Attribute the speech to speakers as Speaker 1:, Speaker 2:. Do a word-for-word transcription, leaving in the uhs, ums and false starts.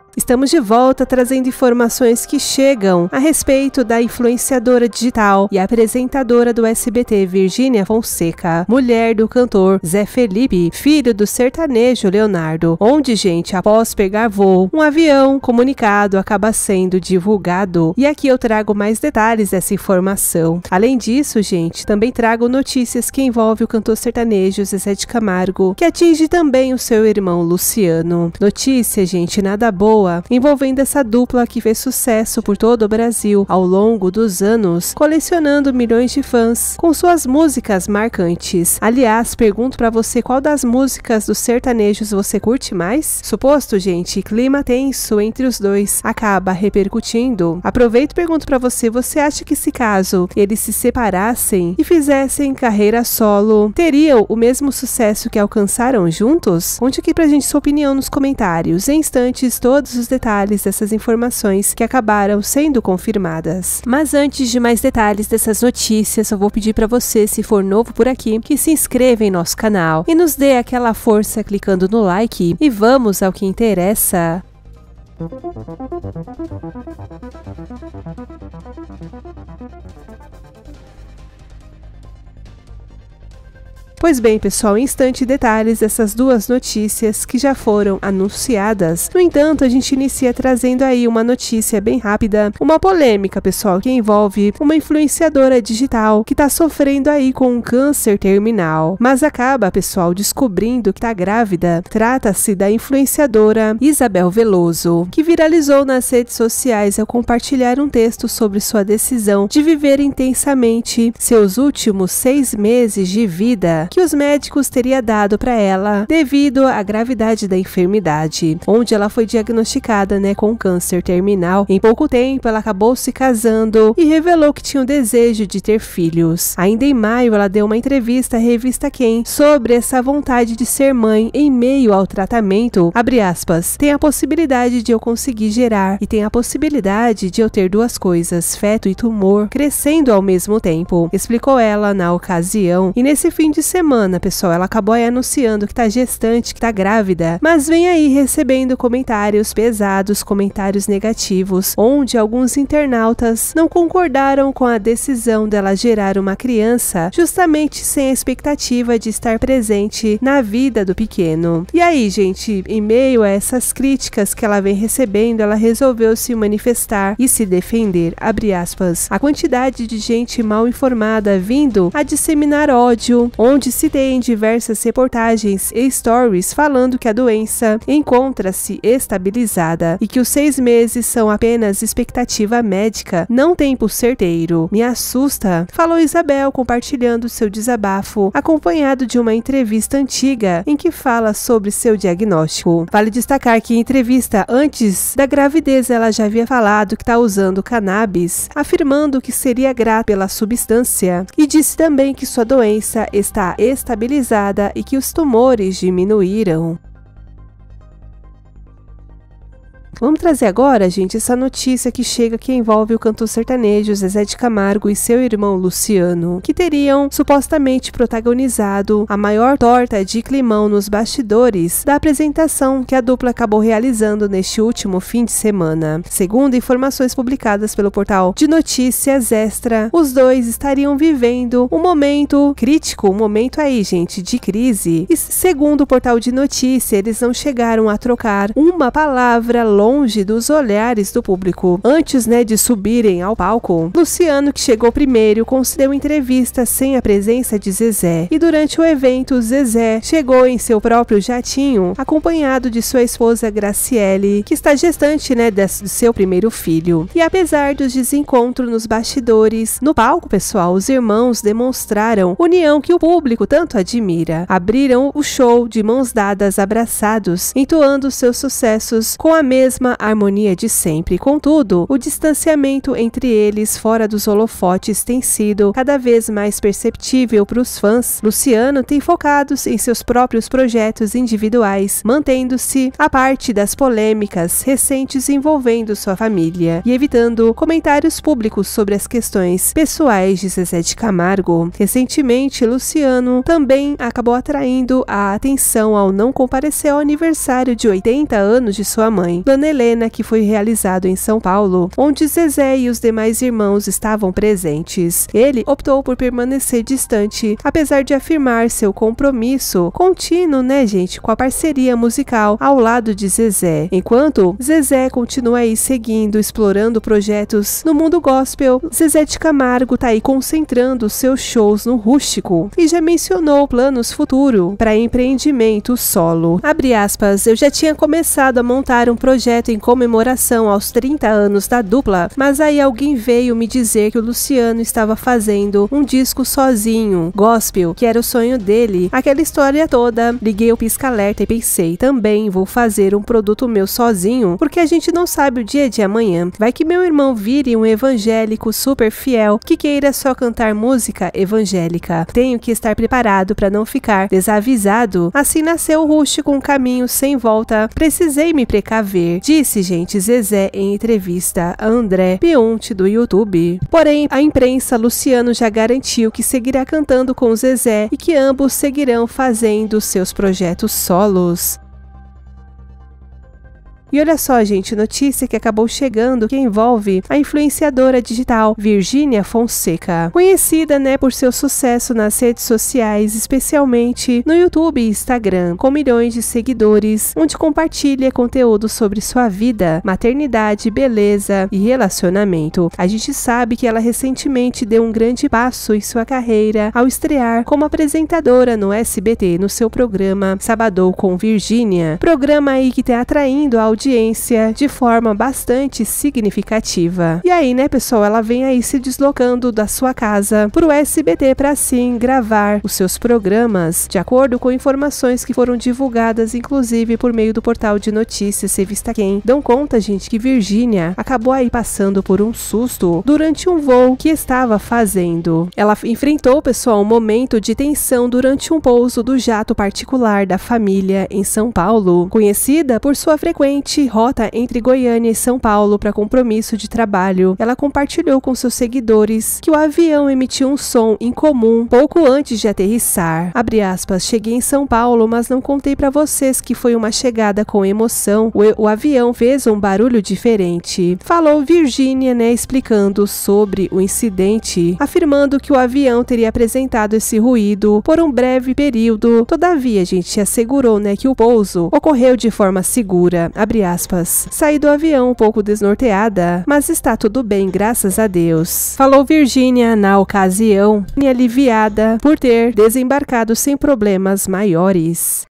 Speaker 1: Estamos de volta trazendo informações que chegam a respeito da influenciadora digital e apresentadora do S B T Virgínia Fonseca, mulher do cantor Zé Felipe, filho do sertanejo Leonardo, onde, gente, após pegar voo, um avião comunicado acaba sendo divulgado. E aqui eu trago mais detalhes dessa informação. Além disso, gente, também trago notícias que envolvem o cantor sertanejo Zezé de Camargo, que atinge também o seu irmão Luciano. Notícia, gente, nada boa envolvendo essa dupla que fez sucesso por todo o Brasil ao longo dos anos, colecionando milhões de fãs com suas músicas marcantes. Aliás, pergunto pra você qual das músicas dos sertanejos você curte mais? Suposto, gente, clima tenso entre os dois acaba repercutindo. Aproveito e pergunto pra você, você acha que se caso eles se separassem e fizessem carreira solo, teriam o mesmo sucesso que alcançaram juntos? Conte aqui pra gente sua opinião nos comentários. Em instantes, todos os detalhes dessas informações que acabaram sendo confirmadas. Mas antes de mais detalhes dessas notícias, eu vou pedir para você, se for novo por aqui, que se inscreva em nosso canal e nos dê aquela força clicando no like. E vamos ao que interessa. Pois bem, pessoal, em instante detalhes dessas duas notícias que já foram anunciadas. No entanto, a gente inicia trazendo aí uma notícia bem rápida, uma polêmica, pessoal, que envolve uma influenciadora digital que tá sofrendo aí com um câncer terminal, mas acaba, pessoal, descobrindo que tá grávida. Trata-se da influenciadora Isabel Veloso, que viralizou nas redes sociais ao compartilhar um texto sobre sua decisão de viver intensamente seus últimos seis meses de vida, que os médicos teriam dado para ela devido à gravidade da enfermidade, onde ela foi diagnosticada, né, com câncer terminal. Em pouco tempo, ela acabou se casando e revelou que tinha o desejo de ter filhos. Ainda em maio, ela deu uma entrevista à revista Quem sobre essa vontade de ser mãe em meio ao tratamento. Abre aspas, tem a possibilidade de eu conseguir gerar e tem a possibilidade de eu ter duas coisas, feto e tumor, crescendo ao mesmo tempo, explicou ela na ocasião. E nesse fim de semana semana, pessoal, ela acabou aí anunciando que tá gestante, que tá grávida, mas vem aí recebendo comentários pesados, comentários negativos, onde alguns internautas não concordaram com a decisão dela gerar uma criança, justamente sem a expectativa de estar presente na vida do pequeno. E aí, gente, em meio a essas críticas que ela vem recebendo, ela resolveu se manifestar e se defender, abre aspas, a quantidade de gente mal informada vindo a disseminar ódio, onde se tem diversas reportagens e stories falando que a doença encontra-se estabilizada e que os seis meses são apenas expectativa médica, não tempo certeiro. Me assusta, falou Isabel, compartilhando seu desabafo, acompanhado de uma entrevista antiga em que fala sobre seu diagnóstico. Vale destacar que em entrevista antes da gravidez ela já havia falado que está usando cannabis, afirmando que seria grata pela substância, e disse também que sua doença está estabilizada e que os tumores diminuíram. Vamos trazer agora, gente, essa notícia que chega que envolve o cantor sertanejo Zezé de Camargo e seu irmão Luciano, que teriam supostamente protagonizado a maior torta de climão nos bastidores da apresentação que a dupla acabou realizando neste último fim de semana. Segundo informações publicadas pelo portal de notícias Extra, os dois estariam vivendo um momento crítico, um momento aí, gente, de crise. E segundo o portal de notícias, eles não chegaram a trocar uma palavra longe longe dos olhares do público. Antes, né, de subirem ao palco, Luciano, que chegou primeiro, concedeu entrevista sem a presença de Zezé. E durante o evento, Zezé chegou em seu próprio jatinho, acompanhado de sua esposa Graciele, que está gestante, né, do seu primeiro filho. E apesar dos desencontros nos bastidores, no palco, pessoal, os irmãos demonstraram união que o público tanto admira. Abriram o show de mãos dadas, abraçados, entoando seus sucessos com a mesma harmonia de sempre. Contudo, o distanciamento entre eles fora dos holofotes tem sido cada vez mais perceptível para os fãs. Luciano tem focado em seus próprios projetos individuais, mantendo-se à parte das polêmicas recentes envolvendo sua família e evitando comentários públicos sobre as questões pessoais de Zezé de Camargo. Recentemente, Luciano também acabou atraindo a atenção ao não comparecer ao aniversário de oitenta anos de sua mãe, Ana Helena, que foi realizado em São Paulo, onde Zezé e os demais irmãos estavam presentes. Ele optou por permanecer distante, apesar de afirmar seu compromisso contínuo, né, gente, com a parceria musical ao lado de Zezé. Enquanto Zezé continua aí seguindo, explorando projetos no mundo gospel, Zezé de Camargo tá aí concentrando seus shows no rústico e já mencionou planos futuros para empreendimento solo. Abre aspas, eu já tinha começado a montar um projeto em comemoração aos trinta anos da dupla, mas aí alguém veio me dizer que o Luciano estava fazendo um disco sozinho, gospel, que era o sonho dele, aquela história toda. Liguei o pisca-alerta e pensei, também vou fazer um produto meu sozinho, porque a gente não sabe o dia de amanhã. Vai que meu irmão vire um evangélico super fiel que queira só cantar música evangélica. Tenho que estar preparado para não ficar desavisado. Assim nasceu o Rústico, um caminho sem volta. Precisei me precaver, disse, gente, Zezé em entrevista a André Peunte do YouTube. Porém, a imprensa, Luciano já garantiu que seguirá cantando com Zezé e que ambos seguirão fazendo seus projetos solos. E olha só, gente, notícia que acabou chegando que envolve a influenciadora digital Virgínia Fonseca, conhecida, né, por seu sucesso nas redes sociais, especialmente no YouTube e Instagram, com milhões de seguidores, onde compartilha conteúdo sobre sua vida, maternidade, beleza e relacionamento. A gente sabe que ela recentemente deu um grande passo em sua carreira ao estrear como apresentadora no S B T, no seu programa Sabadão com Virgínia, programa aí que tá atraindo a audiência de forma bastante significativa. E aí, né, pessoal, ela vem aí se deslocando da sua casa pro S B T para assim gravar os seus programas, de acordo com informações que foram divulgadas, inclusive por meio do portal de notícias Revista Quem. Dão conta, gente, que Virgínia acabou aí passando por um susto durante um voo que estava fazendo. Ela enfrentou, pessoal, um momento de tensão durante um pouso do jato particular da família em São Paulo, conhecida por sua frequente rota entre Goiânia e São Paulo para compromisso de trabalho. Ela compartilhou com seus seguidores que o avião emitiu um som incomum pouco antes de aterrissar. Abre aspas, cheguei em São Paulo, mas não contei para vocês que foi uma chegada com emoção. O, o avião fez um barulho diferente. Falou Virgínia, né, explicando sobre o incidente, afirmando que o avião teria apresentado esse ruído por um breve período. Todavia, gente, assegurou, né, que o pouso ocorreu de forma segura. Abre aspas, saí do avião um pouco desnorteada, mas está tudo bem, graças a Deus. Falou Virgínia na ocasião, e aliviada por ter desembarcado sem problemas maiores.